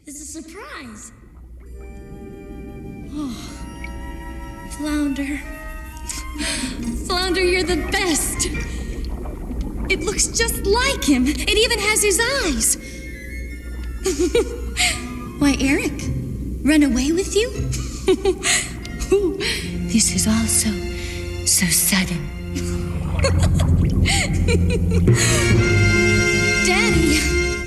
is a surprise. Oh, Flounder. Flounder, you're the best. It looks just like him. It even has his eyes. Why, Eric, run away with you? This is all so sudden. Daddy.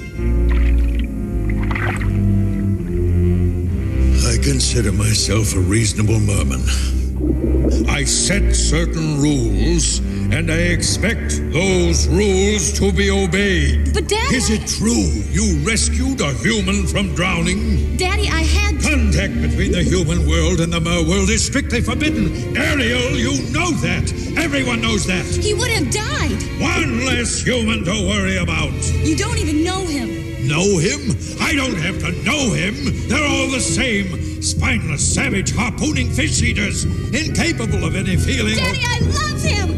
I consider myself a reasonable merman. I set certain rules, and I expect those rules to be obeyed. But, Daddy... Is it true you rescued a human from drowning? Daddy, I had to... Contact between the human world and the mer world is strictly forbidden. Ariel, you know that. Everyone knows that. He would have died. One less human to worry about. You don't even know him. Know him? I don't have to know him. They're all the same. Spineless, savage, harpooning fish eaters. Incapable of any feeling. Daddy, I love him.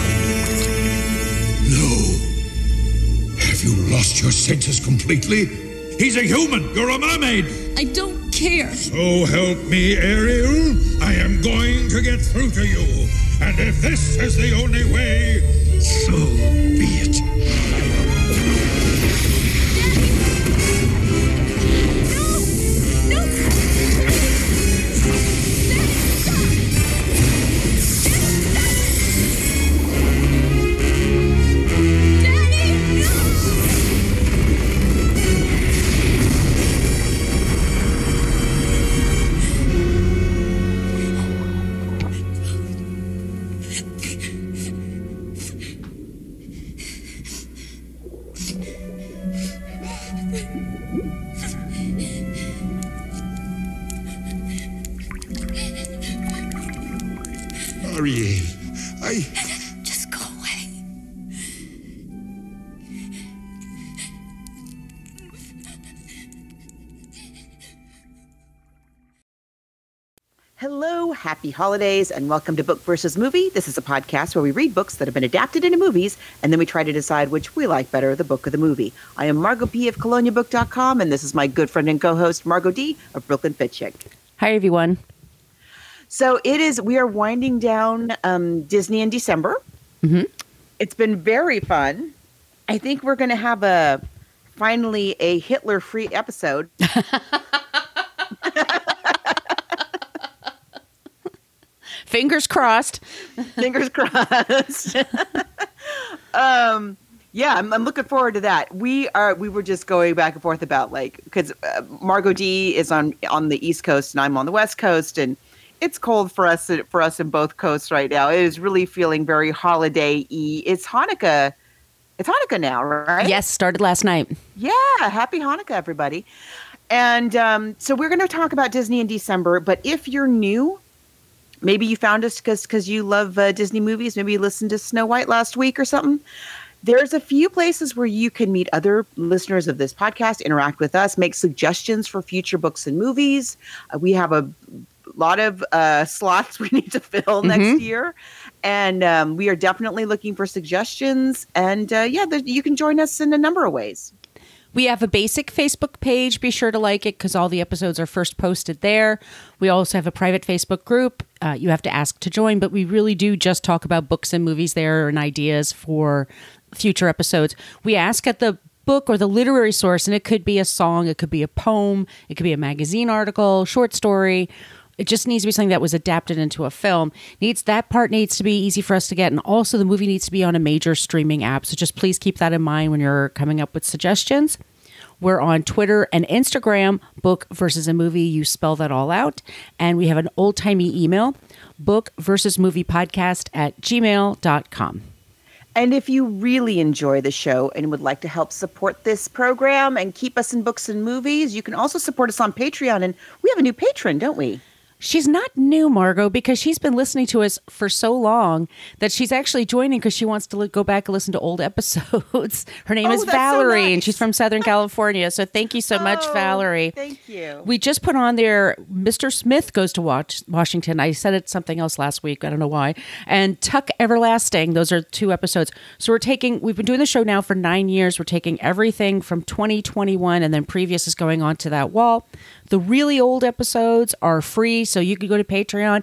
No. Have you lost your senses completely? He's a human. You're a mermaid. I don't care. So help me, Ariel. I am going to get through to you. And if this is the only way, so be it. Ariel, Just go away. Hello, happy holidays, and welcome to Book versus Movie. This is a podcast where we read books that have been adapted into movies, and then we try to decide which we like better, the book or the movie. I am Margot P. of coloniabook.com, and this is my good friend and co-host, Margot D. of Brooklyn Fit Chick. Hi, everyone. So we are winding down Disney in December. Mm-hmm. It's been very fun. I think we're going to have finally a Hitler-free episode. Fingers crossed. Fingers crossed. Yeah, I'm looking forward to that. We were just going back and forth about because Margot D is on the East Coast and I'm on the West Coast, and it's cold for us in both coasts right now. It is really feeling very holiday-y. It's Hanukkah. It's Hanukkah now, right? Yes, started last night. Yeah, happy Hanukkah, everybody. And so we're going to talk about Disney in December. But if you're new, maybe you found us because you love Disney movies. Maybe you listened to Snow White last week or something. There's a few places where you can meet other listeners of this podcast, interact with us, make suggestions for future books and movies. We have a lot of slots we need to fill next year. And we are definitely looking for suggestions. And you can join us in a number of ways. We have a basic Facebook page. Be sure to like it because all the episodes are first posted there. We also have a private Facebook group. You have to ask to join, but we really do just talk about books and movies there and ideas for future episodes. We ask at the book or the literary source, and it could be a song, it could be a poem, it could be a magazine article, short story. It just needs to be something that was adapted into a film. That part needs to be easy for us to get. And also the movie needs to be on a major streaming app. So just please keep that in mind when you're coming up with suggestions. We're on Twitter and Instagram, Book versus a Movie. You spell that all out. And we have an old-timey email, bookversusmoviepodcast@gmail.com. And if you really enjoy the show and would like to help support this program and keep us in books and movies, you can also support us on Patreon. And we have a new patron, don't we? She's not new, Margot, because she's been listening to us for so long that she's actually joining because she wants to go back and listen to old episodes. Her name is Valerie, so nice. and she's from Southern California. So thank you so much, Valerie. Thank you. We just put on there Mr. Smith Goes to Washington. I said it something else last week. I don't know why. And Tuck Everlasting. Those are 2 episodes. So we've been doing the show now for 9 years. We're taking everything from 2021 and then previous is going on to that wall. The really old episodes are free, so you can go to Patreon,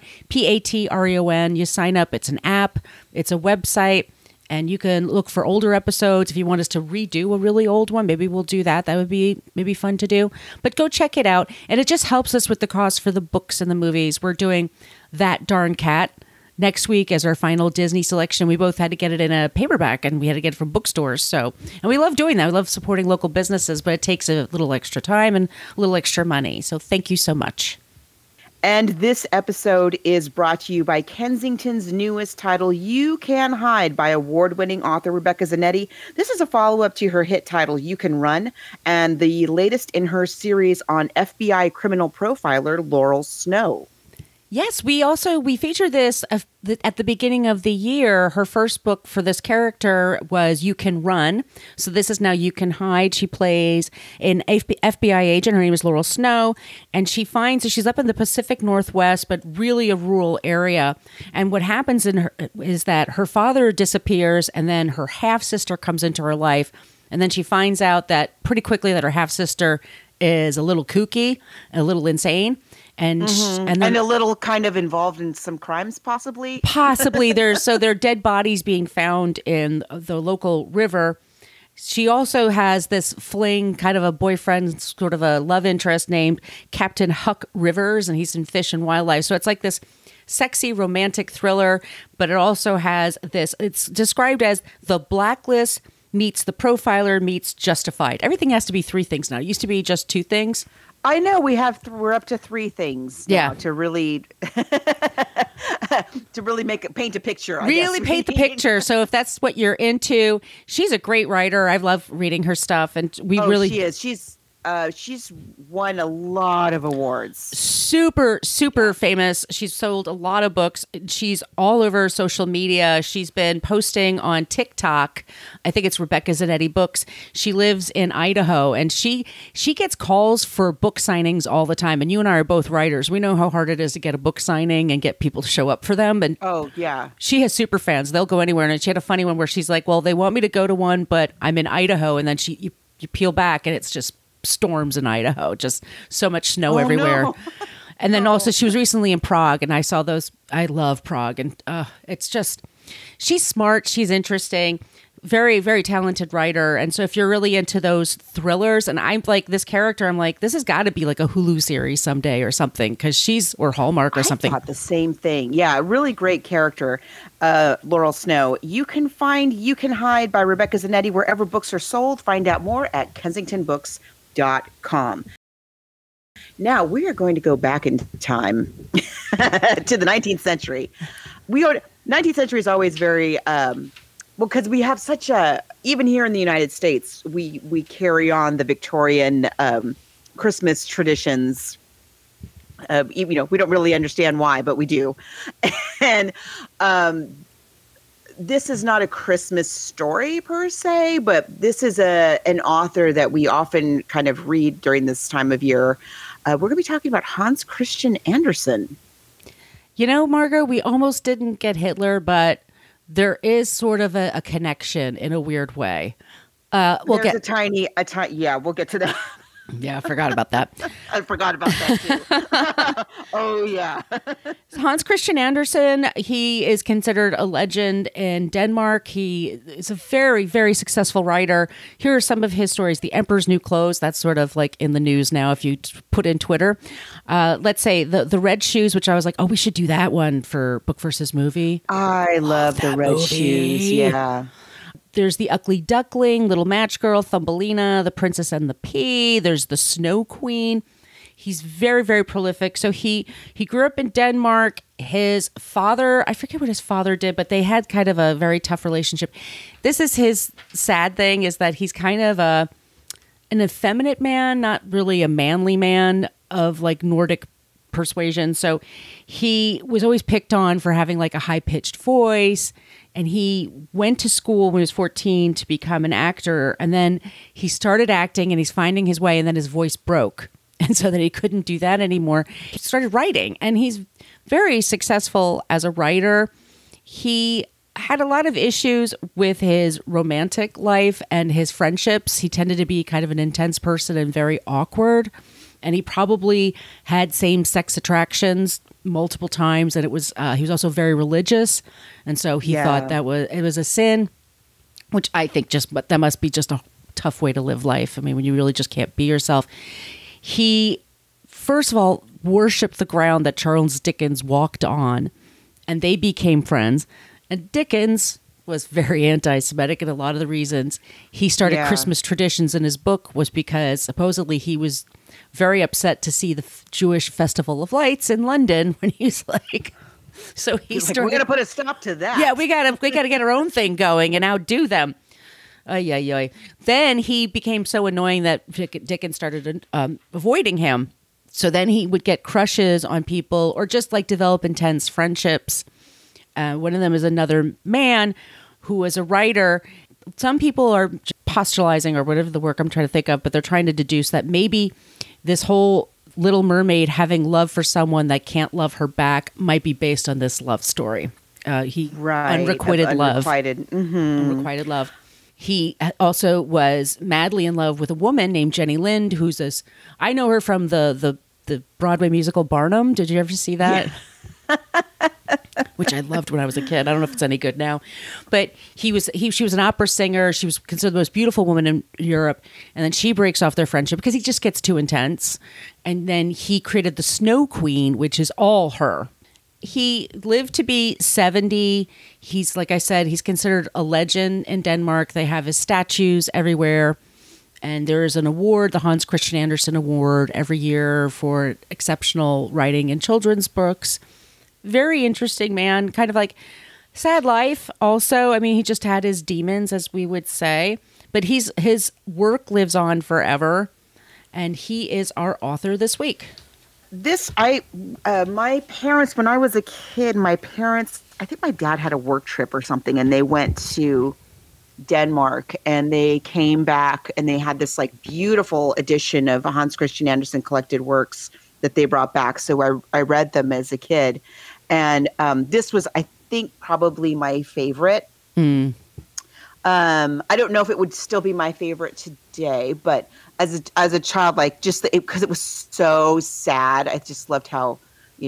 Patreon. You sign up. It's an app. It's a website, and you can look for older episodes. If you want us to redo a really old one, maybe we'll do that. That would be maybe fun to do. But go check it out, and it just helps us with the cost for the books and the movies. We're doing That Darn Cat next week as our final Disney selection. We both had to get it in a paperback, and we had to get it from bookstores. And we love doing that. We love supporting local businesses, but it takes a little extra time and a little extra money. So thank you so much. And this episode is brought to you by Kensington's newest title, You Can Hide, by award-winning author Rebecca Zanetti. This is a follow-up to her hit title, You Can Run, and the latest in her series on FBI criminal profiler Laurel Snow. Yes, we featured this at the beginning of the year. Her first book for this character was You Can Run. So this is now You Can Hide. She plays an FBI agent. Her name is Laurel Snow. And she's up in the Pacific Northwest, but really a rural area. And what happens is that her father disappears and then her half-sister comes into her life. And then she finds out that pretty quickly that her half-sister is a little kooky, a little insane. And a little kind of involved in some crimes, possibly. There are dead bodies being found in the local river. She also has this fling, kind of a boyfriend, sort of a love interest named Captain Huck Rivers, and he's in Fish and Wildlife. So it's like this sexy romantic thriller, but it also has this. It's described as the Blacklist meets the Profiler meets Justified. Everything has to be 3 things now. It used to be just 2 things. I know we're up to 3 things now to really paint a picture. Paint the picture. So if that's what you're into, she's a great writer. I love reading her stuff, and she is. She's won a lot of awards. Super famous. She's sold a lot of books. She's all over social media. She's been posting on TikTok. I think it's Rebecca Zanetti Books. She lives in Idaho, and she gets calls for book signings all the time. And you and I are both writers. We know how hard it is to get a book signing and get people to show up for them. And she has super fans. They'll go anywhere. And she had a funny one where she's like, well, they want me to go to one, but I'm in Idaho. And then you peel back and it's just storms in Idaho, just so much snow everywhere. No. And then also she was recently in Prague, and I saw those. I love Prague, and it's just, she's smart, she's interesting, very, very talented writer. And so if you're really into those thrillers, and I'm like this character, I'm like, this has got to be like a Hulu series someday or something, because or Hallmark or something. I thought the same thing. Yeah, really great character, Laurel Snow. You can hide by Rebecca Zanetti wherever books are sold. Find out more at kensingtonbooks.com. Now we are going to go back in time to the 19th century. 19th century is always very because we have such even here in the United States, we carry on the Victorian Christmas traditions. We don't really understand why, but we do. And this is not a Christmas story per se, but this is an author that we often kind of read during this time of year. We're going to be talking about Hans Christian Andersen. Margot, we almost didn't get Hitler, but there is sort of a connection in a weird way. Yeah, we'll get to that. Yeah, I forgot about that. I forgot about that too. Oh, yeah. Hans Christian Andersen, he is considered a legend in Denmark. He is a very, very successful writer. Here are some of his stories. The Emperor's New Clothes, that's sort of like in the news now if you put in Twitter. Let's say the Red Shoes, which I was like, oh, we should do that one for Book versus Movie. I love the Red Shoes, yeah. There's The Ugly Duckling, Little Match Girl, Thumbelina, The Princess and the Pea. There's The Snow Queen. He's very, very prolific. So he grew up in Denmark. His father, I forget what his father did, but they had kind of a very tough relationship. This is his sad thing, is that he's kind of an effeminate man, not really a manly man of like Nordic persuasion. So he was always picked on for having like a high-pitched voice. And he went to school when he was 14 to become an actor. And then he started acting and he's finding his way. And then his voice broke. And so that he couldn't do that anymore. He started writing. And he's very successful as a writer. He had a lot of issues with his romantic life and his friendships. He tended to be kind of an intense person and very awkward. And he probably had same-sex attractions multiple times, and it was he was also very religious, and so he thought it was a sin, which I think that must be just a tough way to live life. I mean, when you really just can't be yourself. He first of all worshipped the ground that Charles Dickens walked on, and they became friends. And Dickens was very anti-Semitic, and a lot of the reasons he started Christmas traditions in his book was because supposedly he was very upset to see the Jewish Festival of Lights in London when he's like, so he started. We're going to put a stop to that. Yeah, we got to get our own thing going and outdo them. Then he became so annoying that Dickens started avoiding him. So then he would get crushes on people or just like develop intense friendships. One of them is another man who was a writer. Some people are postulizing or whatever the work I'm trying to think of, but they're trying to deduce that maybe this whole Little Mermaid having love for someone that can't love her back might be based on this love story. Unrequited love. Unrequited love. He also was madly in love with a woman named Jenny Lind, who's this. I know her from the Broadway musical Barnum. Did you ever see that? Yeah. Which I loved when I was a kid. I don't know if it's any good now, but she was an opera singer. She was considered the most beautiful woman in Europe. And then she breaks off their friendship because he just gets too intense. And then he created the Snow Queen, which is all her. He lived to be 70. He's, like I said, he's considered a legend in Denmark. They have his statues everywhere. And there is an award, the Hans Christian Andersen Award, every year for exceptional writing in children's books. Very interesting man, kind of like sad life also. I mean, he just had his demons, as we would say. But his work lives on forever. And he is our author this week. My parents, when I was a kid, I think my dad had a work trip or something, and they went to Denmark, and they came back, and they had this like beautiful edition of Hans Christian Andersen collected works that they brought back. So I read them as a kid, and this was, I think, probably my favorite. I don't know if it would still be my favorite today, but as a child, like just because it was so sad, I just loved how,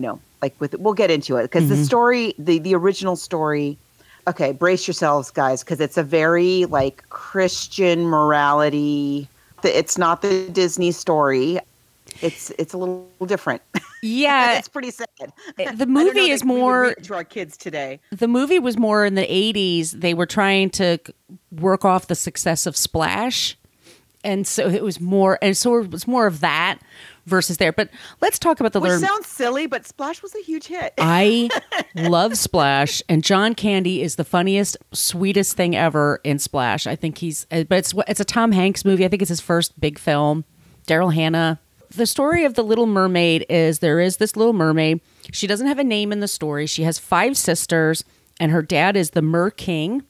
we'll get into it because the story, the original story. Okay, brace yourselves, guys, because it's a very like Christian morality. It's not the Disney story. It's a little different. Yeah, it's pretty sad. The movie is more to our kids today. The movie was more in the 80s. They were trying to work off the success of Splash, and so it was more. And so it was more of that versus there. But let's talk about Which sounds silly, but Splash was a huge hit. I love Splash, and John Candy is the funniest, sweetest thing ever in Splash. I think but it's a Tom Hanks movie. I think it's his first big film. Daryl Hannah. The story of the Little Mermaid is there is this Little Mermaid. She doesn't have a name in the story. She has 5 sisters, and her dad is the Mer-King.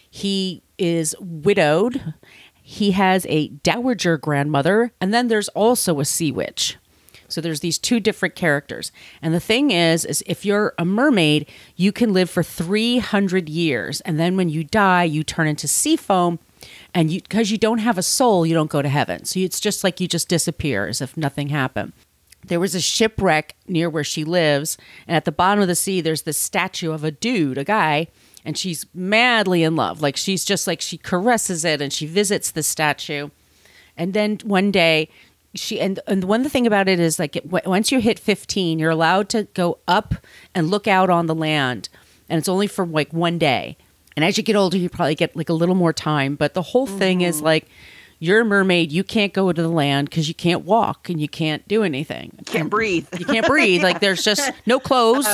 He is widowed. He has a dowager grandmother, and then there's also a sea witch. So there's these 2 different characters. And the thing is if you're a mermaid, you can live for 300 years. And then when you die, you turn into sea foam. And because you don't have a soul, you don't go to heaven. So it's just like you just disappear as if nothing happened. There was a shipwreck near where she lives. And at the bottom of the sea, there's this statue of a guy. And she's madly in love. Like she's just like she caresses it and she visits the statue. And then one day and one thing about it is like once you hit 15, you're allowed to go up and look out on the land. And it's only for like one day. And as you get older, you probably get like a little more time. But the whole thing is like, you're a mermaid. You can't go to the land because you can't walk and you can't do anything. You can't breathe. You can't breathe. Like there's just no clothes.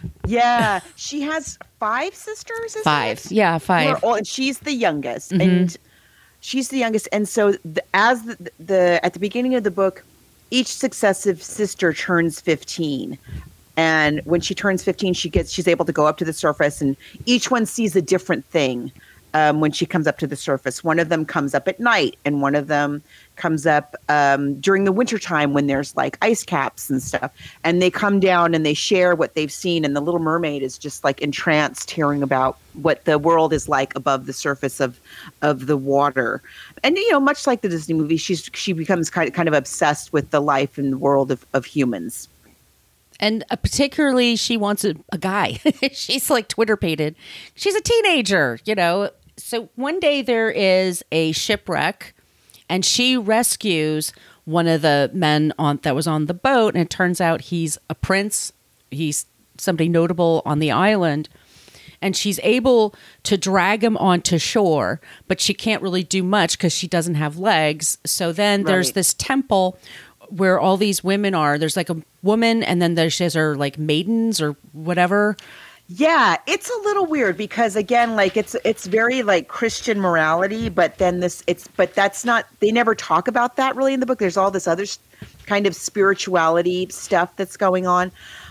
Yeah. She has 5 sisters, isn't 5. it? Yeah, 5. And she's the youngest. And she's the youngest. And so at the beginning of the book, each successive sister turns 15. And when she turns 15, she's able to go up to the surface, and each one sees a different thing when she comes up to the surface. One of them comes up at night, and one of them comes up during the wintertime when there's like ice caps and stuff. And they come down and they share what they've seen. And the Little Mermaid is just like entranced hearing about what the world is like above the surface of the water. And, much like the Disney movie, she becomes kind of obsessed with the life and the world of humans. And particularly, she wants a guy. She's like Twitter-pated. She's a teenager, So one day there is a shipwreck, and she rescues one of the men that was on the boat, and it turns out he's a prince. He's somebody notable on the island, and she's able to drag him onto shore, but she can't really do much because she doesn't have legs. So then there's this temple where all these women are. There's like a woman, and then there's her like maidens or whatever. Yeah, it's a little weird because again, like it's very like Christian morality, but then but that's not, they never talk about that really in the book. There's all this other kind of spirituality stuff that's going on.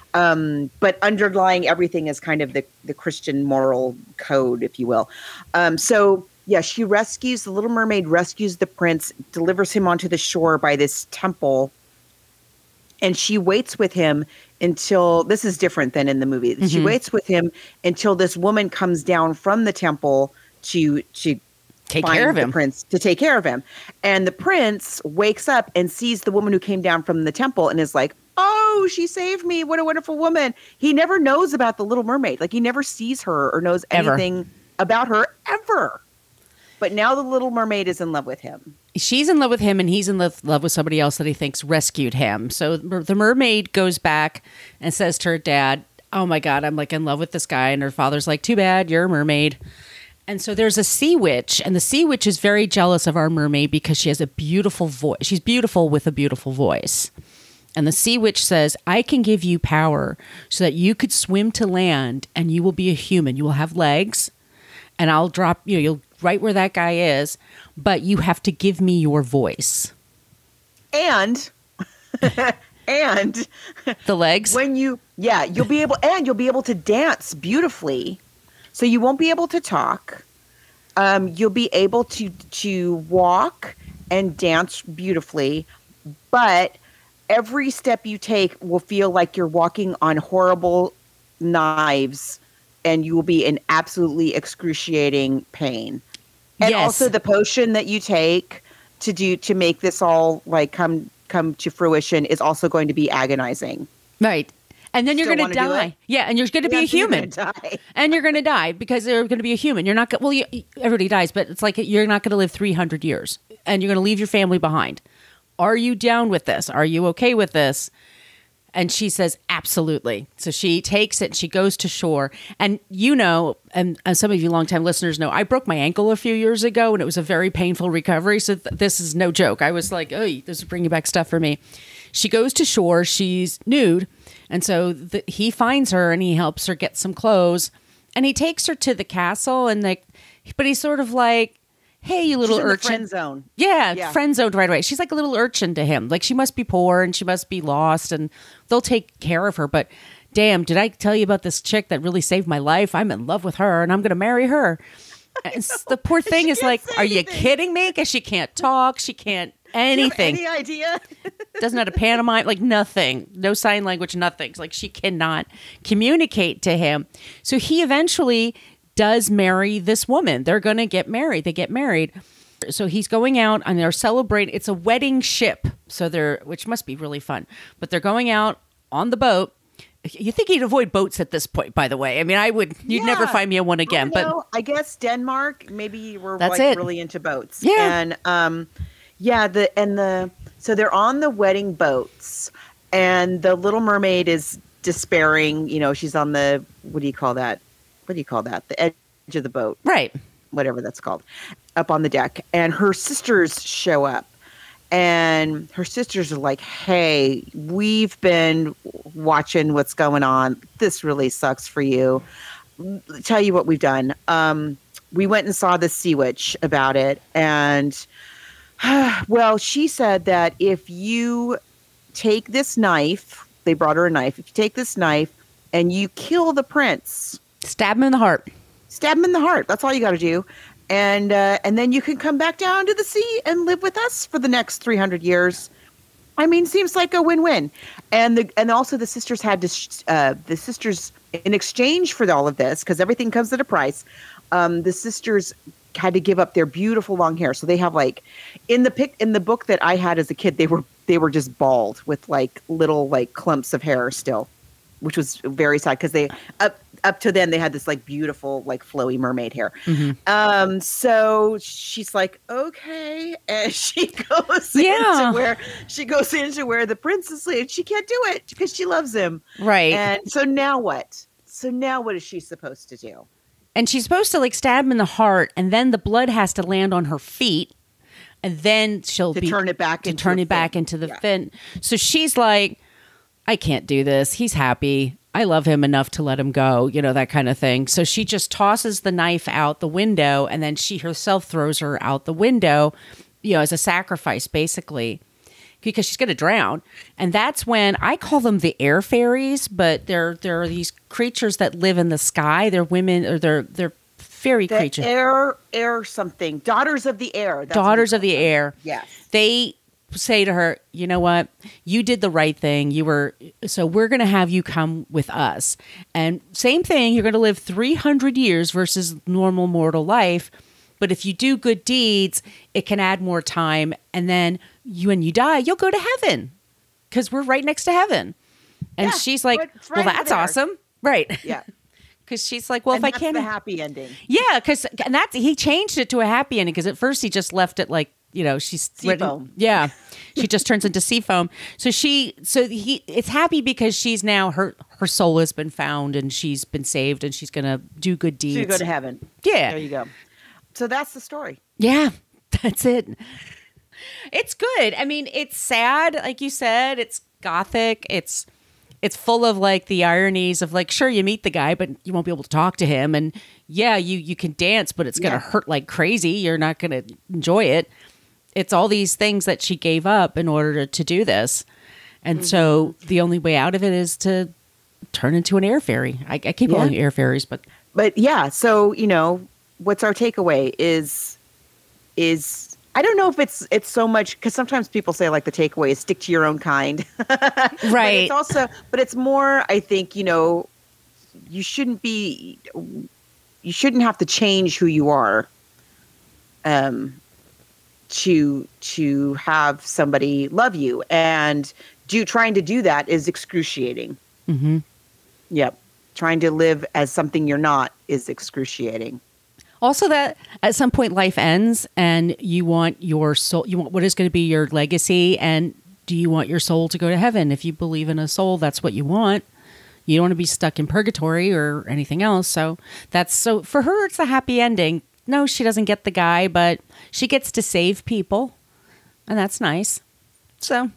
But underlying everything is kind of the Christian moral code, if you will. So yeah, the Little Mermaid rescues the prince, delivers him onto the shore by this temple, and she waits with him until, this is different than in the movie. Mm-hmm. She waits with him until this woman comes down from the temple to take care of him. The prince, to take care of him. And the prince wakes up and sees the woman who came down from the temple and is like, oh, she saved me. What a wonderful woman. He never knows about the Little Mermaid. Like, he never sees her or knows anything about her ever. But now the Little Mermaid is in love with him. She's in love with him, and he's in love with somebody else that he thinks rescued him. So the mermaid goes back and says to her dad, oh my God, I'm like in love with this guy. And her father's like, too bad, you're a mermaid. And so there's a sea witch, and the sea witch is very jealous of our mermaid because she has a beautiful voice. She's beautiful with a beautiful voice. And the sea witch says, I can give you power so that you could swim to land and you will be a human. You will have legs, and I'll drop you. You'll right where that guy is, but you have to give me your voice. And the legs. You'll be able to dance beautifully. So you won't be able to talk. You'll be able to walk and dance beautifully, but every step you take will feel like you're walking on horrible knives, and you will be in absolutely excruciating pain. And also the potion that you take to make this all like come to fruition is also going to be agonizing. Right. And then you're going to die. Yeah, and you're going to be a human. And you're going to die because you're going to be a human. You're not everybody dies, but it's like you're not going to live 300 years, and you're going to leave your family behind. Are you down with this? Are you okay with this? And she says, absolutely. So she takes it and she goes to shore. And and some of you longtime listeners know, I broke my ankle a few years ago, and it was a very painful recovery. So this is no joke. I was like, oh, this is bringing back stuff for me. She goes to shore. She's nude. And so he finds her and he helps her get some clothes. And he takes her to the castle. But he's sort of like, hey, you little urchin. Friend zone. Yeah, friend zoned right away. She's like a little urchin to him. Like, she must be poor and she must be lost, and they'll take care of her. But damn, did I tell you about this chick that really saved my life? I'm in love with her and I'm going to marry her. And the poor thing is like, are you kidding me? Because she can't talk. She can't anything. Do you have any idea? Doesn't have a pantomime, like nothing. No sign language, nothing. It's like she cannot communicate to him. So he eventually does marry this woman. They're going to get married. They get married. So he's going out and they're celebrating. It's a wedding ship. Which must be really fun. But they're going out on the boat. You think he'd avoid boats at this point, by the way. I mean, you'd never find me on one again. But I guess Denmark, maybe we're really into boats. Yeah. And so they're on the wedding boats, and the Little Mermaid is despairing. She's on the, what do you call that? The edge of the boat. Right. Whatever that's called. Up on the deck. And her sisters show up. And her sisters are like, hey, we've been watching what's going on. This really sucks for you. Tell you what we've done. We went and saw the sea witch about it. And, well, she said that if you take this knife, they brought her a knife. If you take this knife and you kill the prince, Stab him in the heart. stab him in the heart. That's all you got to do. And then you can come back down to the sea and live with us for the next 300 years. I mean, seems like a win-win. And also the sisters had to, in exchange for all of this, because everything comes at a price, the sisters had to give up their beautiful long hair. So they have like, in the book that I had as a kid, they were just bald with like little like clumps of hair still, which was very sad because they up to then they had this like beautiful like flowy mermaid hair. Mm-hmm. So she's like, okay, and she goes into where the prince is sleeping. She can't do it because she loves him, right? And so now what? What is she supposed to do? And she's supposed to like stab him in the heart, and then the blood has to land on her feet, and then she'll turn it back into the fin. So she's like, I can't do this. He's happy. I love him enough to let him go, that kind of thing. So she just tosses the knife out the window, and then she herself throws her out the window, as a sacrifice, basically, because she's going to drown. And that's when I call them the air fairies, but they're these creatures that live in the sky. They're women, or they're fairy creatures. Air something. Daughters of the air. Daughters of the air. Yes. They say to her, you know what? You did the right thing. So we're going to have you come with us. And same thing, you're going to live 300 years versus normal mortal life. But if you do good deeds, it can add more time. And then when you die, you'll go to heaven because we're right next to heaven. And she's like, well, that's awesome. Right. Yeah. Because she's like, well, if I can't. That's the happy ending. Yeah. He changed it to a happy ending because at first he just left it like, she's seafoam. Yeah. She just turns into seafoam. It's happy because she's now her soul has been found and she's been saved and she's going to do good deeds. She'll go to heaven. Yeah. There you go. So that's the story. Yeah. That's it. It's good. I mean, it's sad. Like you said, it's gothic. It's full of like the ironies of like, sure, you meet the guy, but you won't be able to talk to him. And yeah, you can dance, but it's going to hurt like crazy. You're not going to enjoy it. It's all these things that she gave up in order to do this. And so the only way out of it is to turn into an air fairy. I keep calling it air fairies, but yeah. So, what's our takeaway is I don't know if it's so much, because sometimes people say like the takeaway is stick to your own kind. Right. But it's more, I think, you shouldn't have to change who you are to have somebody love you, and trying to do that is excruciating. Mm-hmm. Yep. Trying to live as something you're not is excruciating. Also, that at some point life ends and you want your soul, you want what is going to be your legacy. And do you want your soul to go to heaven? If you believe in a soul, that's what you want. You don't want to be stuck in purgatory or anything else. So for her, it's a happy ending. No, she doesn't get the guy, but she gets to save people. And that's nice. So,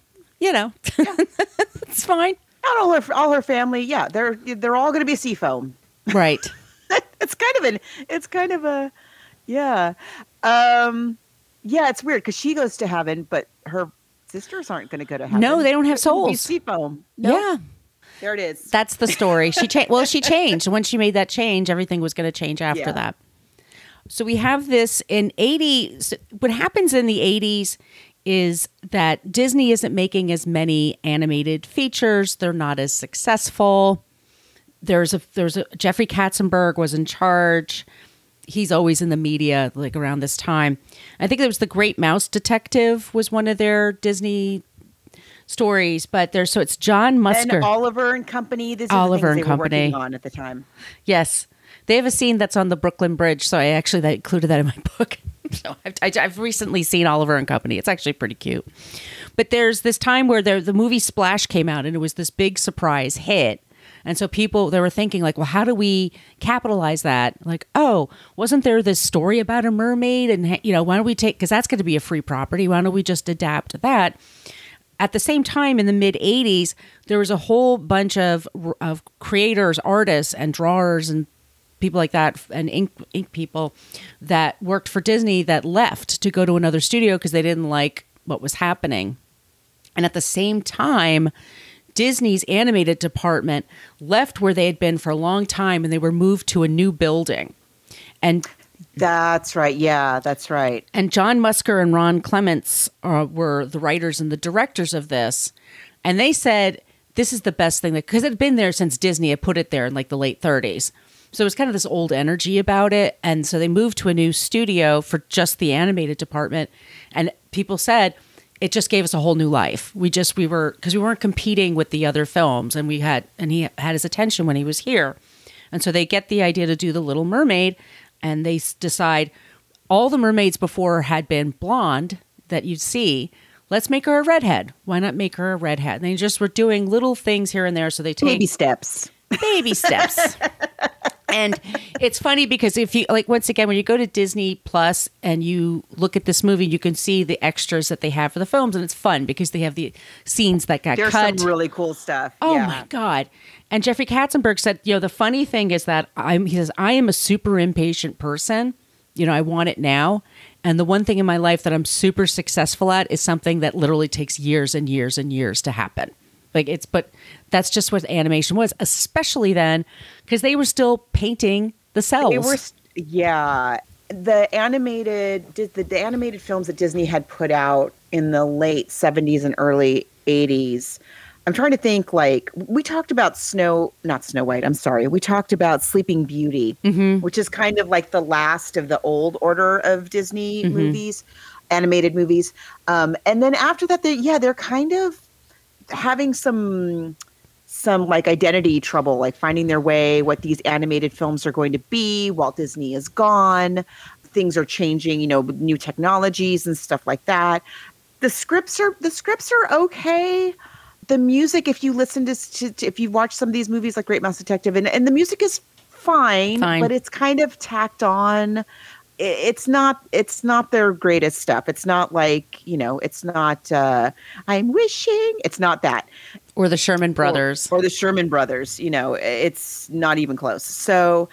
it's fine. Not all her family. Yeah. They're all going to be seafoam. Right. It's weird because she goes to heaven, but her sisters aren't going to go to heaven. No, they don't have souls. Seafoam. Nope. Yeah. There it is. That's the story. She changed. When she made that change, everything was going to change after that. So we have this in 80s. What happens in the 80s is that Disney isn't making as many animated features. They're not as successful. There's a Jeffrey Katzenberg was in charge. He's always in the media like around this time. I think there was The Great Mouse Detective was one of their Disney stories, but it's John Musker. And Oliver and Company. These are the things they were working on at the time. Yes. They have a scene that's on the Brooklyn Bridge, so I included that in my book. So I've recently seen Oliver and Company. It's actually pretty cute. But there's this time where the movie Splash came out, and it was this big surprise hit. And so they were thinking like, well, how do we capitalize that? Like, oh, wasn't there this story about a mermaid? And, why don't we because that's going to be a free property. Why don't we just adapt that? At the same time, in the mid 80s, there was a whole bunch of creators, artists and drawers and people like that, and ink people that worked for Disney that left to go to another studio because they didn't like what was happening. And at the same time, Disney's animated department left where they had been for a long time, and they were moved to a new building. And that's right. Yeah, that's right. And John Musker and Ron Clements were the writers and the directors of this. And they said, this is the best thing, because it had been there since Disney had put it there in like the late 30s. So it was kind of this old energy about it. And so they moved to a new studio for just the animated department. And people said, it just gave us a whole new life. Because we weren't competing with the other films, and he had his attention when he was here. And so they get the idea to do The Little Mermaid, and they decide all the mermaids before had been blonde that you'd see. Let's make her a redhead. Why not make her a redhead? And they just were doing little things here and there. So they take baby steps. And it's funny because if you once again, when you go to Disney Plus and you look at this movie, you can see the extras that they have for the films, and it's fun because they have the scenes that got cut. There's some really cool stuff. Oh my God. And Jeffrey Katzenberg said, the funny thing is that I am a super impatient person. I want it now. And the one thing in my life that I'm super successful at is something that literally takes years and years and years to happen. But that's just what animation was, especially then, because they were still painting the cells. The animated films that Disney had put out in the late 70s and early 80s. I'm trying to think, we talked about not Snow White, I'm sorry. We talked about Sleeping Beauty, which is kind of like the last of the old order of Disney movies, animated movies. And then after that, they're kind of having some identity trouble, finding their way, what these animated films are going to be. Walt Disney is gone. Things are changing, with new technologies and stuff like that. The scripts are okay. The music, if you listen to if you watch some of these movies like Great Mouse Detective, and the music is fine, but it's kind of tacked on. It's not their greatest stuff. It's not it's not I'm wishing. It's not that. Or the Sherman Brothers. Or the Sherman Brothers. It's not even close. So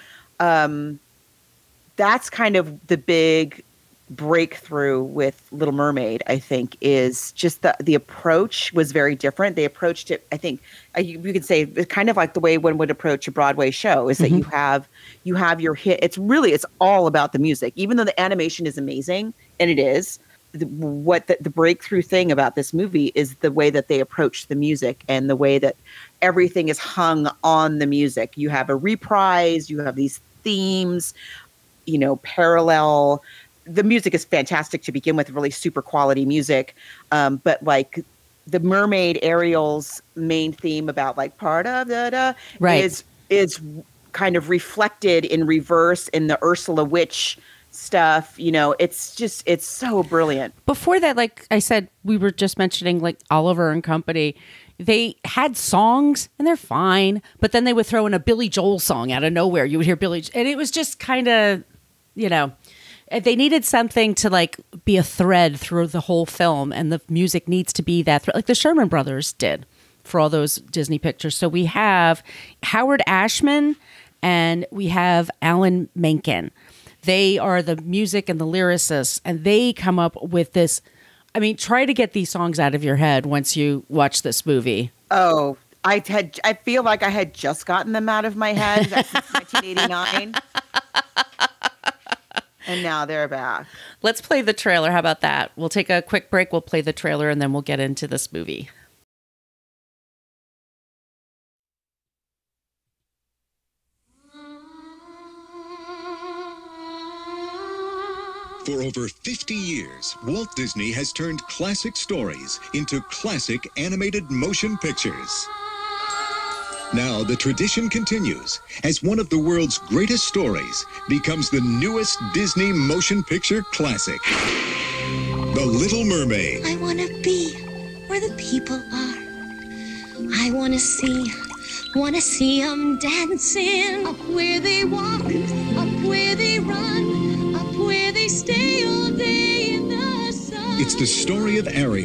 that's kind of the big breakthrough with Little Mermaid, I think, is just the approach was very different. They approached it, I think, you could say, kind of like the way one would approach a Broadway show, is that you have your hit. It's all about the music, even though the animation is amazing, and it is. The breakthrough thing about this movie is the way that they approach the music and the way that everything is hung on the music. You have a reprise, you have these themes, parallel. The music is fantastic to begin with, really super quality music. But the Mermaid Ariel's main theme about part of is kind of reflected in reverse in the Ursula Witch stuff. It's so brilliant. Before that, like I said, we were just mentioning Oliver and Company. They had songs and they're fine, but then they would throw in a Billy Joel song out of nowhere. You would hear Billy, and it was just kind of, they needed something to be a thread through the whole film, and the music needs to be that thread, like the Sherman Brothers did for all those Disney pictures. So we have Howard Ashman and we have Alan Menken. They are the music and the lyricists, and they come up with this. I mean, try to get these songs out of your head once you watch this movie. Oh, I feel like I had just gotten them out of my head. That's since 1989. And now they're back. Let's play the trailer. How about that? We'll take a quick break. We'll play the trailer, and then we'll get into this movie. For over 50 years, Walt Disney has turned classic stories into classic animated motion pictures. Now the tradition continues as one of the world's greatest stories becomes the newest Disney motion picture classic, The Little Mermaid. I want to be where the people are. I want to see them dancing. Up where they walk, up where they run, up where they stay all day in the sun. It's the story of Ariel,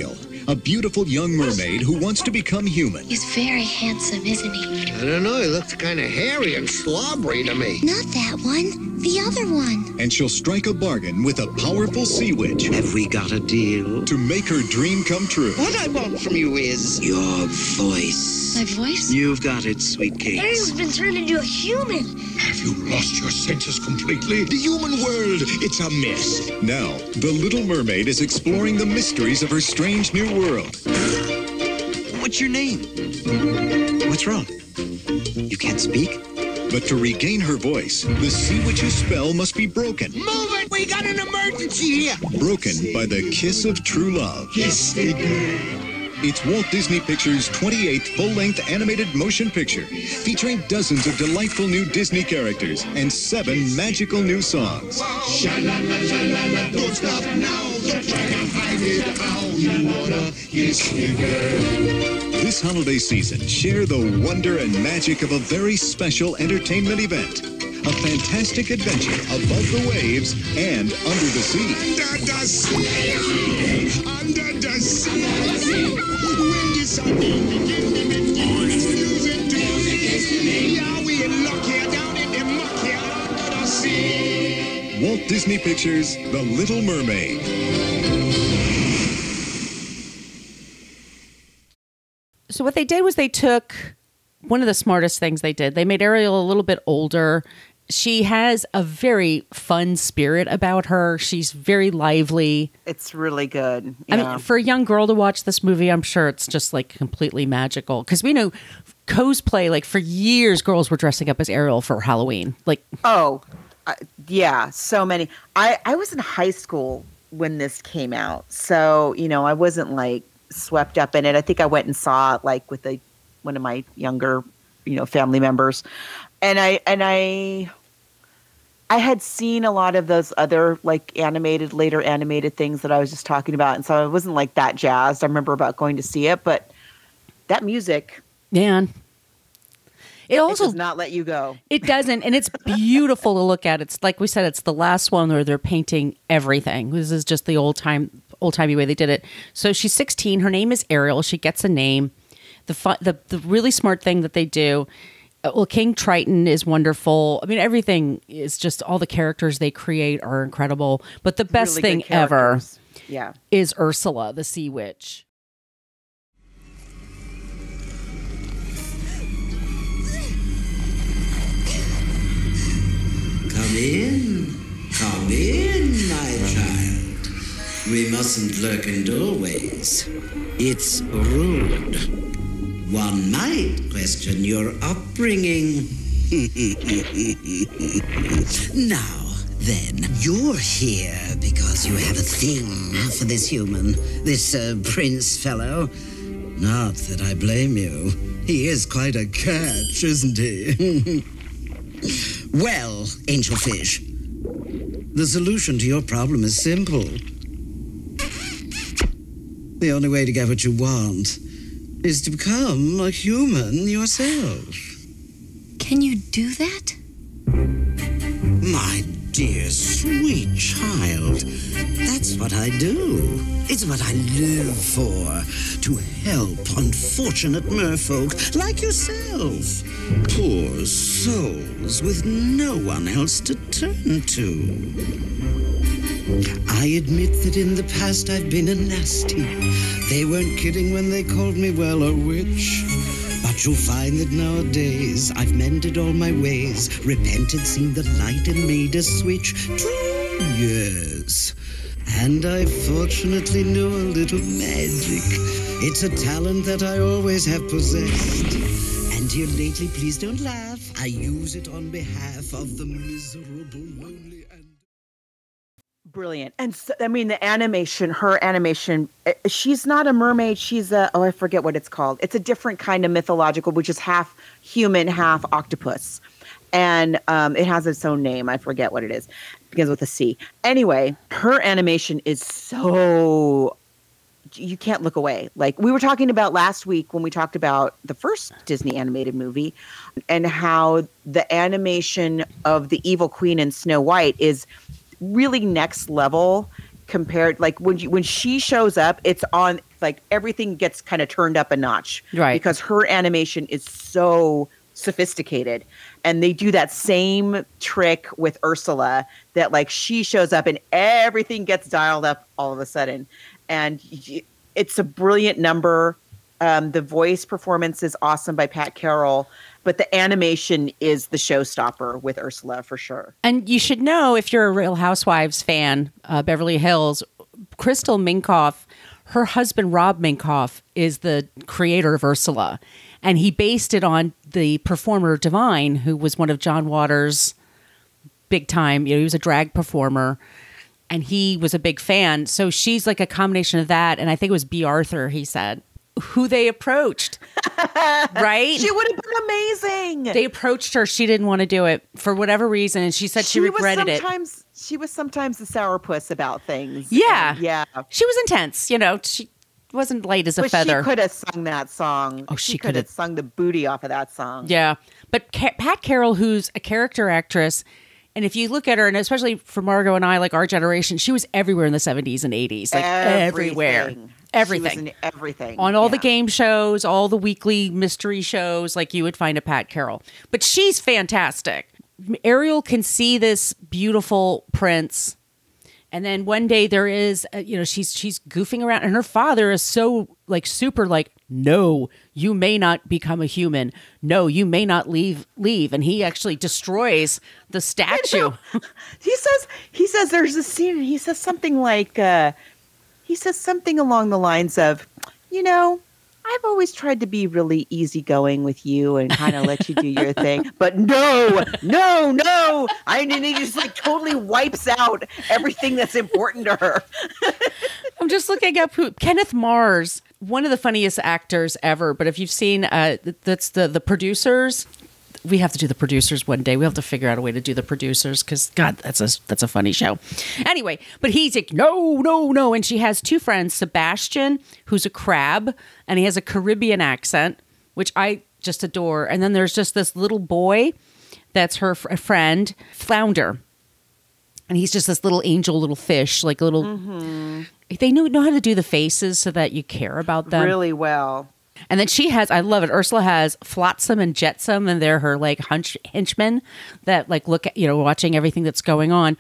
a beautiful young mermaid who wants to become human. He's very handsome, isn't he? I don't know, he looks kind of hairy and slobbery to me. Not that one. The other one. And she'll strike a bargain with a powerful sea witch Have we got a deal? to make her dream come true. What I want from you is... Your voice. My voice? You've got it, sweet cakes. Ariel's been turned into a human. Have you lost your senses completely? The human world, it's a mess. Now, the Little Mermaid is exploring the mysteries of her strange new world. What's your name? What's wrong? You can't speak? But to regain her voice, the sea witch's spell must be broken. Move it! We got an emergency here! Broken by the kiss of true love. Kiss the girl. It's Walt Disney Pictures' 28th full-length animated motion picture, featuring dozens of delightful new Disney characters and 7 magical new songs. Sha-la-la-la-la-la, don't stop now. Don't try to hide it. How you wanna kiss the girl. This holiday season, share the wonder and magic of a very special entertainment event. A fantastic adventure above the waves and under the sea. Under the sea. Under the sea. When the sun begins to make music to music. Yeah, we in luck here down in the muck here under the sea. Walt Disney Pictures' The Little Mermaid. So what they did was they took one of the smartest things they did. They made Ariel a little bit older. She has a very fun spirit about her. She's very lively. It's really good. I mean, for a young girl to watch this movie, I'm sure it's just like completely magical. Because we know cosplay, like for years, girls were dressing up as Ariel for Halloween. Like, yeah, so many. I was in high school when this came out. So, I wasn't like swept up in it. I think I went and saw it like with one of my younger, family members. And I had seen a lot of those other like later animated things that I was just talking about. And so I wasn't like that jazzed. I remember about going to see it, but that music, man, it also does not let you go. It doesn't. And it's beautiful to look at. It's like we said, it's the last one where they're painting everything. This is just the old-timey way they did it. So she's 16. Her name is Ariel. She gets a name. The really smart thing that they do, King Triton is wonderful. I mean, everything is just, all the characters they create are incredible. But the best really thing ever is Ursula, the sea witch. Come in, my child. We mustn't lurk in doorways. It's rude. One might question your upbringing. Now, then, you're here because you have a thing for this human, this prince fellow. Not that I blame you. He is quite a catch, isn't he? Well, angel fish, the solution to your problem is simple. The only way to get what you want is to become a human yourself. Can you do that? My dear, sweet child, that's what I do. It's what I live for, to help unfortunate merfolk like yourself. Poor souls with no one else to turn to. I admit that in the past I've been a nasty. They weren't kidding when they called me, well, a witch. But you'll find that nowadays I've mended all my ways, repented, seen the light, and made a switch. True, yes. And I fortunately know a little magic. It's a talent that I always have possessed. And here lately, please don't laugh, I use it on behalf of the miserable, lonely, and... Brilliant. And so, I mean, her animation, she's not a mermaid. She's I forget what it's called. It's a different kind of mythological, which is half human, half octopus. And it has its own name. I forget what it is. It begins with a C. Anyway, her animation is so, you can't look away. Like we were talking about last week when we talked about the first Disney animated movie and how the animation of the evil queen in Snow White is really next level compared, like when she shows up, it's on like everything gets kind of turned up a notch, Right? Because her animation is so sophisticated, and they do that same trick with Ursula that like she shows up and everything gets dialed up all of a sudden, and it's a brilliant number. The voice performance is awesome by Pat Carroll, but the animation is the showstopper with Ursula for sure. And you should know, if you're a Real Housewives fan, Beverly Hills, Crystal Minkoff, her husband Rob Minkoff is the creator of Ursula, and he based it on the performer Divine, who was one of John Waters' big time. He was a drag performer, and he was a big fan. So she's like a combination of that, and I think it was B. Arthur, he said, who they approached. Right? She would have been amazing. They approached her. She didn't want to do it for whatever reason, and she said she regretted it. She was sometimes the sourpuss about things. Yeah. Yeah. She was intense. She wasn't light as a but feather. She could have sung that song. Oh, she could have sung the booty off of that song. Yeah. But Pat Carroll, who's a character actress, and if you look at her, and especially for Margot and I, like our generation, she was everywhere in the 70s and 80s. Like everywhere. Everything. She was in everything. On all the game shows, all the weekly mystery shows, like you would find a Pat Carroll. But she's fantastic. Ariel can see this beautiful prince, and then one day there is, she's goofing around, and her father is so like super like, no, you may not become a human. No, you may not leave, and he actually destroys the statue. He says there's a scene, and he says something like, along the lines of, I've always tried to be really easygoing with you and kind of let you do your thing. But no. And he just like totally wipes out everything that's important to her. I'm just looking up Kenneth Mars, one of the funniest actors ever. But if you've seen, that's the Producers. We have to do the Producers one day. We have to figure out a way to do the Producers because, God, that's a funny show. Anyway, but he's like, no. And she has two friends, Sebastian, who's a crab, and he has a Caribbean accent, which I just adore. And then there's just this little boy that's her friend, Flounder. And he's just this little angel, little fish, like a little... Mm-hmm. They know how to do the faces so that you care about them. Really well. And then she has, I love it, Ursula has Flotsam and Jetsam, and they're her like henchmen that like look at, watching everything that's going on.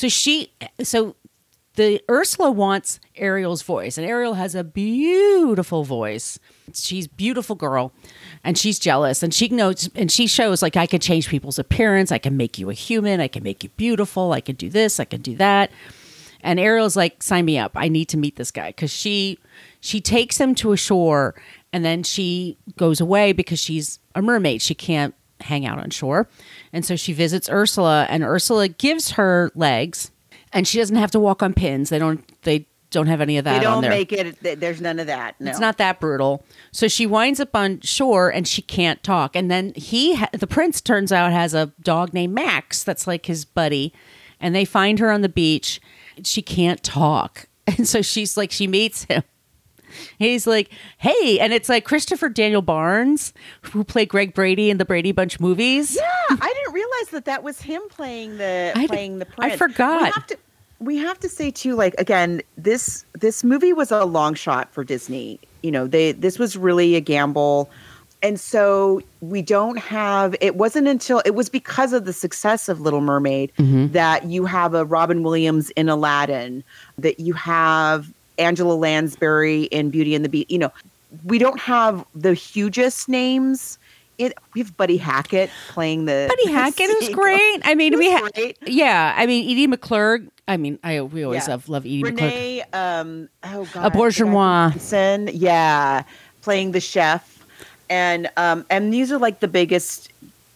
So the Ursula wants Ariel's voice, and Ariel has a beautiful voice. She's a beautiful girl, and she's jealous, and she knows, and she shows like, I can change people's appearance. I can make you a human. I can make you beautiful. I can do this. I can do that. And Ariel's like, sign me up. I need to meet this guy, because she takes him to a shore. And then she goes away because she's a mermaid. She can't hang out on shore. And so she visits Ursula, and Ursula gives her legs, and she doesn't have to walk on pins. They don't have any of that on there. They don't make it. There's none of that. No. It's not that brutal. So she winds up on shore, and she can't talk. And then the prince, turns out, has a dog named Max that's like his buddy. And they find her on the beach. She can't talk. And so she's like, she meets him. He's like, hey, and it's like Christopher Daniel Barnes, who played Greg Brady in the Brady Bunch movies. Yeah, I didn't realize that was him playing the prince. I forgot. We have to say too, like, again, this movie was a long shot for Disney. This was really a gamble, and so we don't have. It wasn't until it was because of the success of Little Mermaid that you have a Robin Williams in Aladdin, that you have Angela Lansbury in Beauty and the Beast. We don't have the hugest names. We have Buddy Hackett playing the... Buddy Hackett was great. I mean, great. Yeah. I mean, Edie McClurg. I mean, we always love Edie Renee, McClurg. Bourgeois. Benson, yeah, playing the chef. And these are like the biggest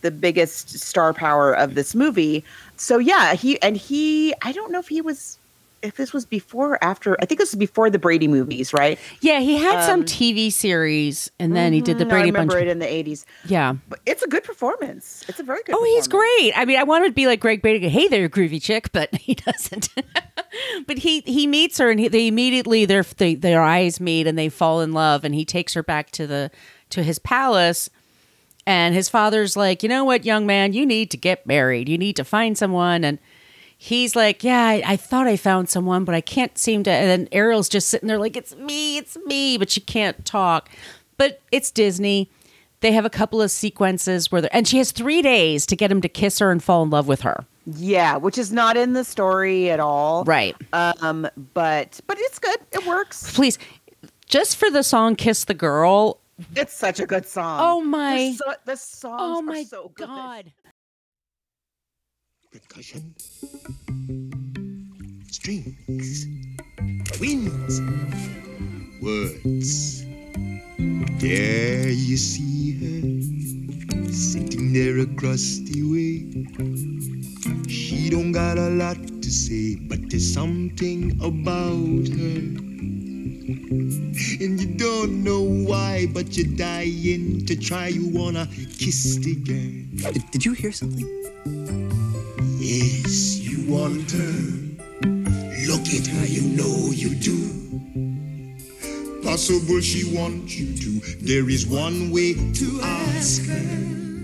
star power of this movie. So yeah, I don't know if this was before or after. I think this was before the Brady movies, right? Yeah, he had some TV series, and then he did the Brady Bunch. I remember it in the 80s. Yeah. But it's a good performance. It's a very good performance. He's great. I mean, I wanted to be like Greg Brady, hey there, groovy chick, but he doesn't. But he meets her, and they immediately, their eyes meet, and they fall in love, and he takes her back to his palace, and his father's like, you know what, young man, you need to get married. You need to find someone, and he's like, yeah, I thought I found someone, but I can't seem to. And then Ariel's just sitting there like, it's me, but she can't talk. But it's Disney. They have a couple of sequences and she has 3 days to get him to kiss her and fall in love with her. Yeah, which is not in the story at all. Right. But it's good. It works. Please, just for the song "Kiss the Girl." It's such a good song. Oh my! The songs my are so good. God! Percussion, strings, winds, words. There you see her, sitting there across the way. She don't got a lot to say, but there's something about her. And you don't know why, but you're dying to try. You wanna kiss the girl. Did you hear something? Yes, you want her. Look at her, you know you do. Possible she wants you to. There is one way to ask her.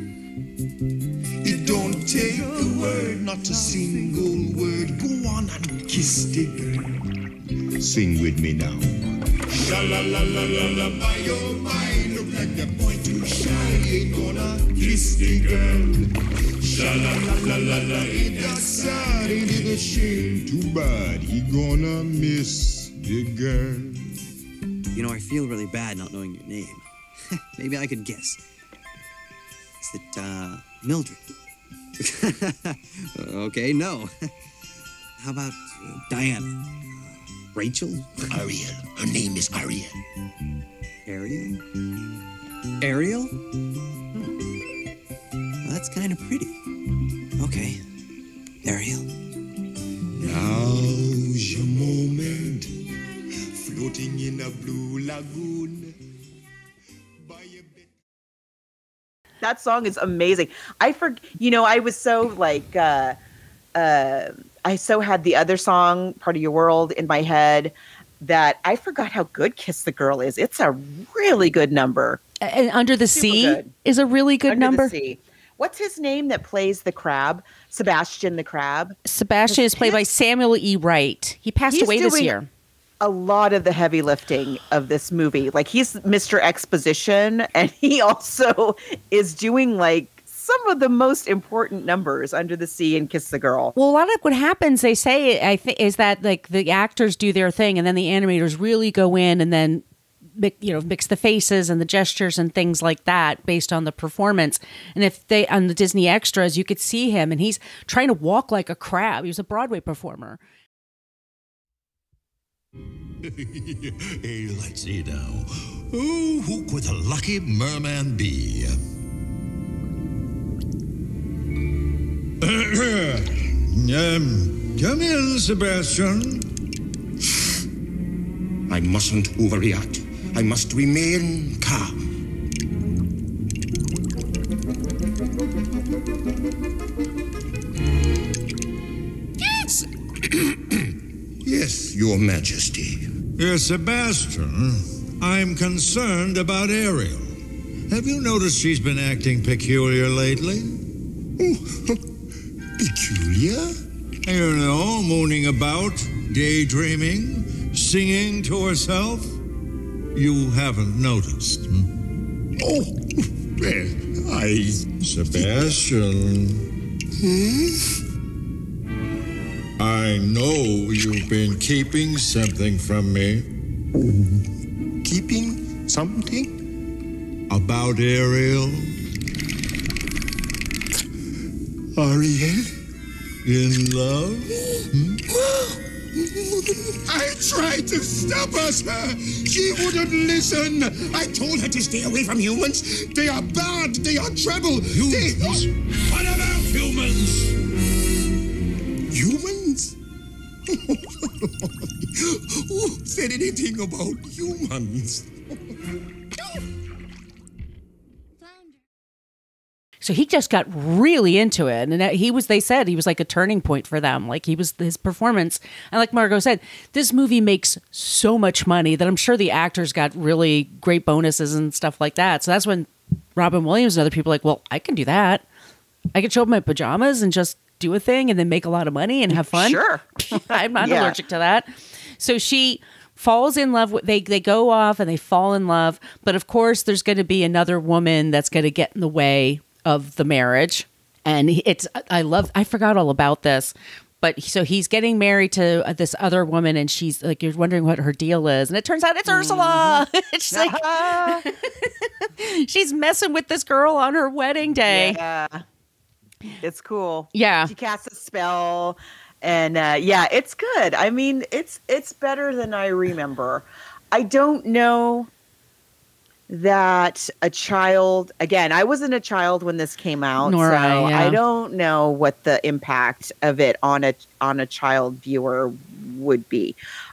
It don't take a word, not a single word. Go on and kiss the girl. Sing with me now. Sha la la la la la, my oh my. Look like the boy too shy. Ain't gonna kiss the girl. Sha la la la la la. Ain't that sad? Ain't it a shame? Too bad he gonna miss the girl. You know, I feel really bad not knowing your name. Maybe I could guess. Is it, Mildred? Okay, no. How about Diana? Rachel? Ariel. Her name is Ariel. Ariel? Ariel? Well, that's kind of pretty. Okay, Ariel. Now's your moment. Floating in a blue lagoon. That song is amazing. I was so like, I so had the other song, Part of Your World, in my head that I forgot how good Kiss the Girl is. It's a really good number. And Under the Sea good. Is a really good Under number. The Sea. What's his name that plays the crab? Sebastian the crab. Sebastian is played by Samuel E. Wright. He passed away this year. A lot of the heavy lifting of this movie. Like, he's Mr. Exposition, and he also is doing like some of the most important numbers, Under the Sea and Kiss the Girl. Well, a lot of what happens, they say, I think, is that like the actors do their thing, and then the animators really go in and then mix the faces and the gestures and things like that based on the performance. And if they on the Disney extras, you could see him, and he's trying to walk like a crab. He was a Broadway performer. Hey, let's see now. Oh, who could the lucky merman be? Come in, Sebastian. I mustn't overreact. I must remain calm. Yes. Yes, Your Majesty. Sebastian, I'm concerned about Ariel. Have you noticed she's been acting peculiar lately? Peculiar? You know, mooning about, daydreaming, singing to herself. You haven't noticed. Oh, well, Sebastian. I know you've been keeping something from me. Keeping something? About Ariel? Ariel? In love? I tried to stop her, sir. She wouldn't listen. I told her to stay away from humans. They are bad. They are trouble. Humans? What about humans? Humans? Who said anything about humans? So he just got really into it. And they said he was like a turning point for them. Like his performance. And like Margot said, this movie makes so much money that I'm sure the actors got really great bonuses and stuff like that. So that's when Robin Williams and other people are like, well, I can do that. I can show up in my pajamas and just do a thing and then make a lot of money and have fun. Sure. I'm not allergic to that. So she falls in love with, they go off and they fall in love. But of course, there's going to be another woman that's going to get in the way of the marriage. And I forgot all about this. But so he's getting married to this other woman, and she's like, you're wondering what her deal is. And it turns out it's Ursula. It's like, she's messing with this girl on her wedding day. Yeah. It's cool. Yeah. She casts a spell. And it's good. I mean, it's better than I remember. I don't know that a child, again, I wasn't a child when this came out, Nor so I don't know what the impact of it on a child viewer would be.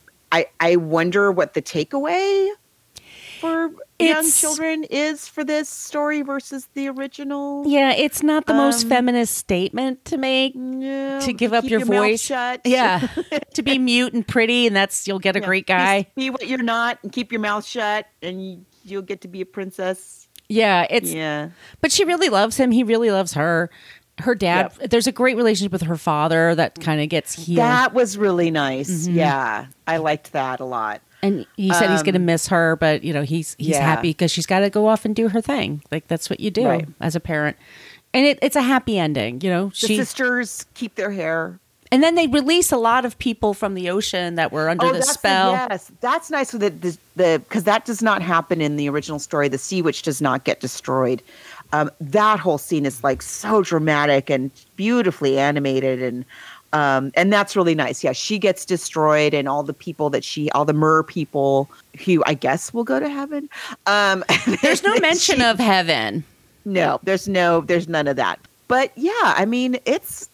I wonder what the takeaway for young children is for this story versus the original. Yeah, it's not the most feminist statement to make. No, to give up your voice. Shut. Yeah, to be mute and pretty, and you'll get a great guy. Be what you're not, and keep your mouth shut, and you'll get to be a princess. Yeah, but she really loves him. He really loves her. Her dad. Yep. There's a great relationship with her father that kind of gets healed. That was really nice. Mm-hmm. Yeah, I liked that a lot. And he said he's going to miss her, but he's happy because she's got to go off and do her thing. Like that's what you do as a parent. And it's a happy ending, The sisters keep their hair. And then they release a lot of people from the ocean that were under the spell. Yes, that's nice. So because that does not happen in the original story. The sea witch does not get destroyed. That whole scene is like so dramatic and beautifully animated, and that's really nice. Yeah, she gets destroyed, and all the people all the mer people who I guess will go to heaven. There's no mention of heaven. No, there's none of that. But yeah, I mean, it's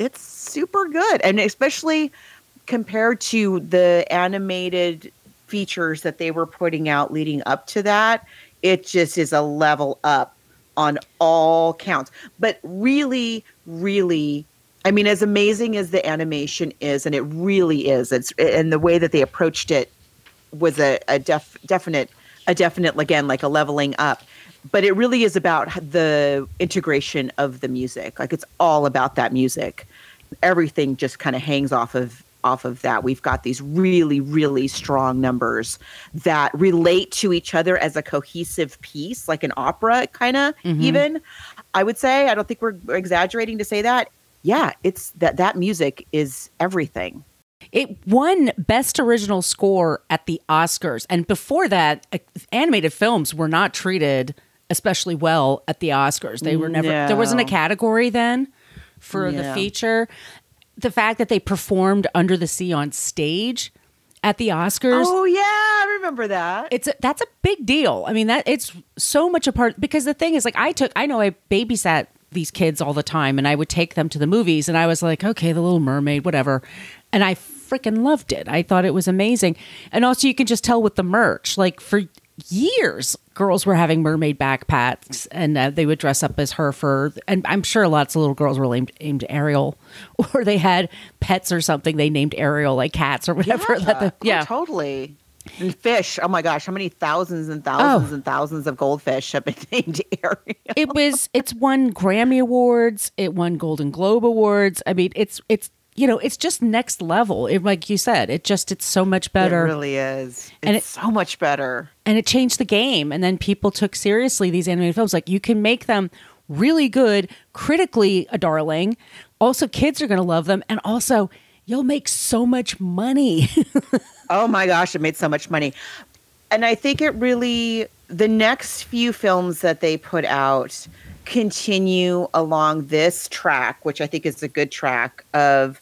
super good, and especially compared to the animated features that they were putting out leading up to that, it just is a level up on all counts. But really, really, I mean, as amazing as the animation is, and it really is, and the way that they approached it was a definite, again, like a leveling up. But it really is about the integration of the music. Like it's all about that music. Everything just kind of hangs off of that. We've got these really, really strong numbers that relate to each other as a cohesive piece, like an opera kind of even, I would say. I don't think we're exaggerating to say that. Yeah, it's that music is everything. It won Best Original Score at the Oscars. And before that, animated films were not treated especially well at the Oscars. They were never, there wasn't a category then for the feature. The fact that they performed Under the Sea on stage at the Oscars. Oh yeah, I remember that. That's a big deal. I mean, that it's so much a part, because the thing is, like, I babysat these kids all the time, and I would take them to the movies, and I was like, okay, The Little Mermaid, whatever. And I freaking loved it. I thought it was amazing. And also you can just tell with the merch, like for years, girls were having mermaid backpacks, and they would dress up as her and I'm sure lots of little girls were named Ariel, or they had pets or something they named Ariel, like cats or whatever. Totally. And fish. Oh my gosh, how many thousands and thousands and thousands of goldfish have been named Ariel? It's won Grammy Awards, it won Golden Globe Awards. I mean, it's it's just next level. Like you said, it's so much better. It really is. It's so much better. And it changed the game. And then people took seriously these animated films. Like, you can make them really good, critically a darling. Also, kids are going to love them. And also, you'll make so much money. Oh my gosh, it made so much money. And I think the next few films that they put out continue along this track, which I think is a good track of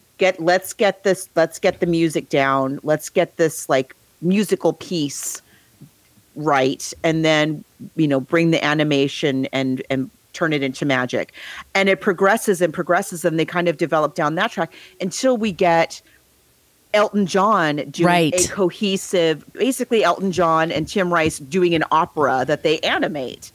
let's get the music down. Let's get this like musical piece right. And then, bring the animation and turn it into magic. And it progresses and they kind of develop down that track until we get Elton John doing a cohesive, basically Elton John and Tim Rice doing an opera that they animate.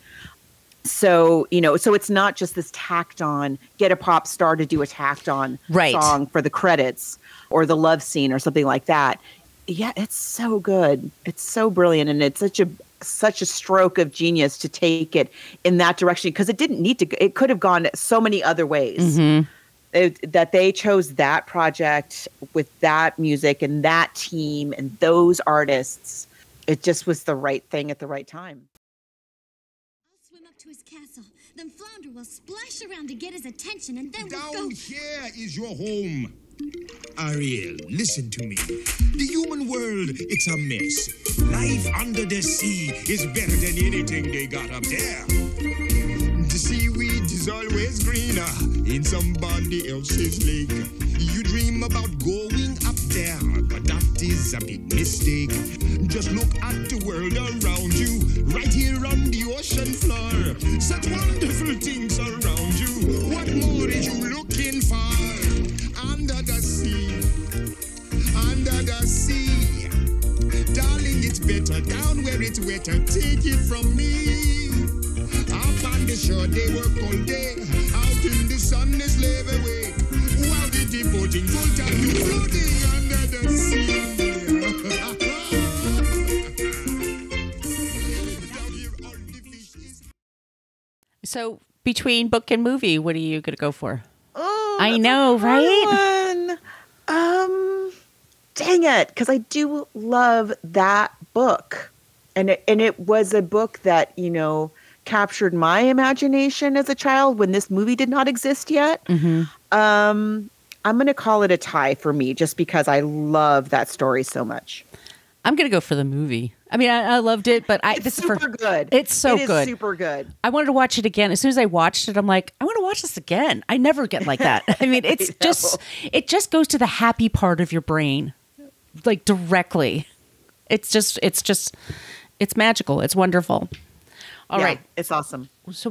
So, so it's not just this tacked on, get a pop star to do a tacked on song for the credits or the love scene or something like that. Yeah, it's so good. It's so brilliant. And it's such a stroke of genius to take it in that direction, because it didn't need to, it could have gone so many other ways. that they chose that project with that music and that team and those artists. It just was the right thing at the right time. I'll swim up to his castle. Then Flounder will splash around to get his attention, and then we'll go... Down here is your home. Ariel, listen to me. The human world, it's a mess. Life under the sea is better than anything they got up there. The seaweed is always greener in somebody else's lake. You dream about going up there, but that is a big mistake. Just look at the world around you, right here on the ocean floor. Such wonderful things around you. What more is you looking for? Under the sea, under the sea. Darling, it's better down where it's wetter. Take it from me. Up on the shore, they work all day. Out in the sun, they slave away. While the devoting full time, you floating under the sea. So between book and movie, what are you going to go for? Oh, I know, right? Dang it, because I do love that book, and it was a book that captured my imagination as a child when this movie did not exist yet. Mm-hmm. I'm going to call it a tie for me, just because I love that story so much. I'm going to go for the movie. I mean, I loved it, but It's super good. It's so It good. is super good. I wanted to watch it again. As soon as I watched it, I'm like, I want to watch this again. I never get like that. I mean, it just goes to the happy part of your brain, like directly. It's magical. It's wonderful. All right. It's awesome. So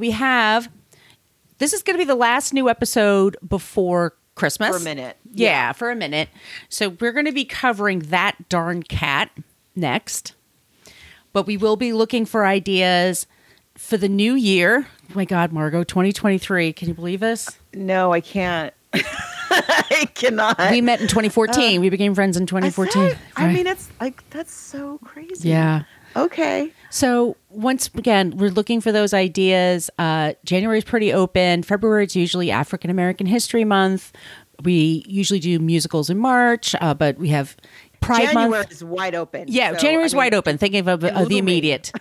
this is going to be the last new episode before Christmas. For a minute. Yeah, for a minute. So we're going to be covering That Darn Cat next. But we will be looking for ideas for the new year. Oh my God, Margot, 2023. Can you believe this? No, I can't. I cannot. We met in 2014. We became friends in 2014. I mean, it's like, that's so crazy. Yeah. Okay. So once again, we're looking for those ideas. January is pretty open. February is usually African American History Month. We usually do musicals in March, but we have Pride January Month. is wide open. Yeah, January is wide open. Thinking of the immediate.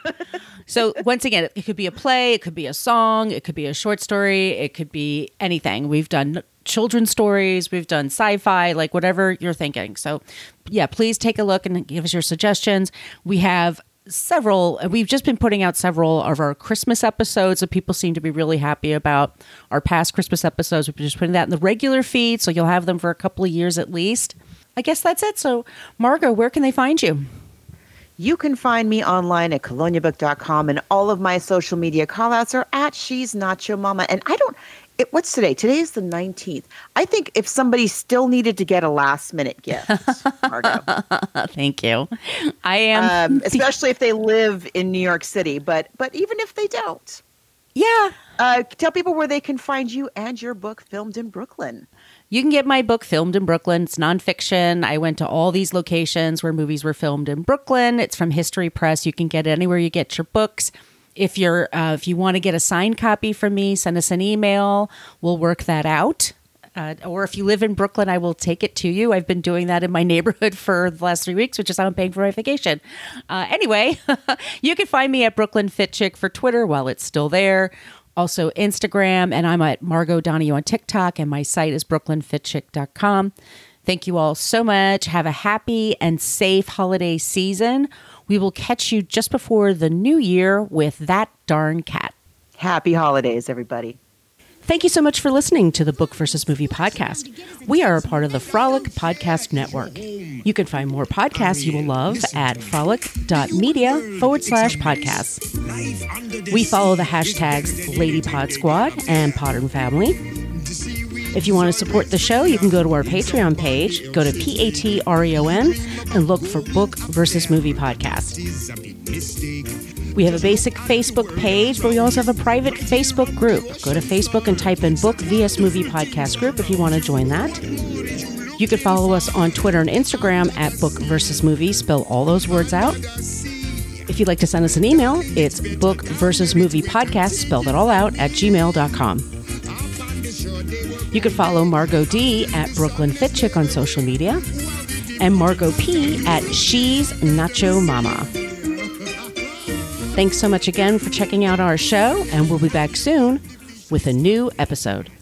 So once again, it could be a play, it could be a song, it could be a short story, it could be anything. We've done children's stories, we've done sci-fi, like whatever you're thinking. So yeah, please take a look and give us your suggestions. We have we've just been putting out several of our Christmas episodes that people seem to be really happy about. Our past Christmas episodes, we've been just putting that in the regular feed, so you'll have them for a couple of years at least. I guess that's it. So Margot, where can they find you? You can find me online at coloniabook.com, and all of my social media callouts are at She's Not Your Mama. And what's today? Today is the 19th. I think if somebody still needed to get a last minute gift, Margot. Thank you. I am. Especially if they live in New York City, but even if they don't. Yeah. Tell people where they can find you and your book, Filmed in Brooklyn. You can get my book, Filmed in Brooklyn. It's nonfiction. I went to all these locations where movies were filmed in Brooklyn. It's from History Press. You can get it anywhere you get your books. If you want to get a signed copy from me, send us an email. We'll work that out. Or if you live in Brooklyn, I will take it to you. I've been doing that in my neighborhood for the last 3 weeks, which is how I'm paying for my vacation. Anyway, you can find me at Brooklyn Fit Chick for Twitter while it's still there. Also Instagram, and I'm at Margot Donahue on TikTok, and my site is brooklynfitchick.com. Thank you all so much. Have a happy and safe holiday season. We will catch you just before the new year with That Darn Cat. Happy holidays, everybody. Thank you so much for listening to the Book vs. Movie podcast. We are a part of the Frolic Podcast Network. You can find more podcasts you will love at frolic.media/podcasts. We follow the hashtags Lady Pod Squad and Podern Family. If you want to support the show, you can go to our Patreon page, go to Patreon, and look for Book vs. Movie podcast. We have a basic Facebook page, but we also have a private Facebook group. Go to Facebook and type in Book vs. Movie podcast group if you want to join that. You can follow us on Twitter and Instagram at Book vs. Movie. Spell all those words out. If you'd like to send us an email, it's Book vs. Movie podcast, spell that all out, at gmail.com. You can follow Margot D at Brooklyn Fit Chick on social media and Margot P at She's Nacho Mama. Thanks so much again for checking out our show, and we'll be back soon with a new episode.